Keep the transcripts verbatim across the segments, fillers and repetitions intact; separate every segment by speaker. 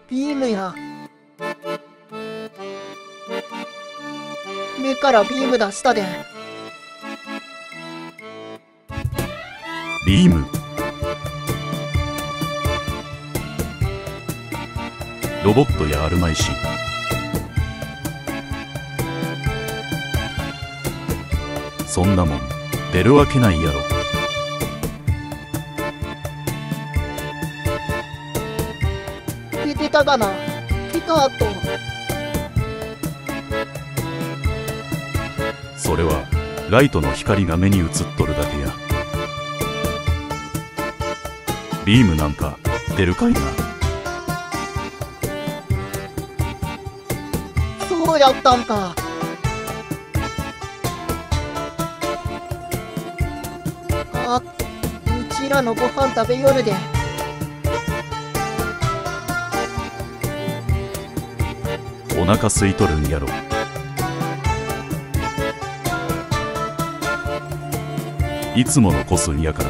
Speaker 1: ビームや。目からビーム出したで。
Speaker 2: ビーム。ロボットやあるまいし。そんなもん出るわけないやろ。
Speaker 1: 出てたがな、ピカート。
Speaker 2: それはライトの光が目に映っとるだけや。ビームなんか出るかいな。
Speaker 1: そうやったんか。あ、うちらのご飯食べよるで。
Speaker 2: お腹空いとるんやろ。いつものこすんやから、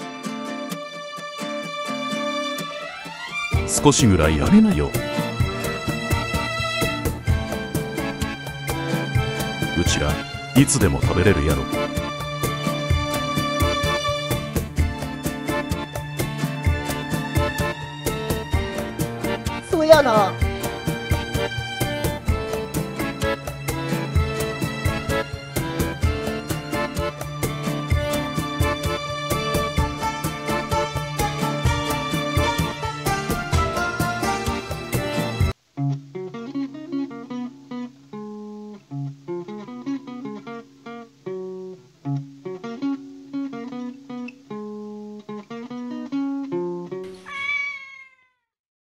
Speaker 2: 少しぐらいやめなよ。うちらいつでも食べれるやろ。
Speaker 1: そやな。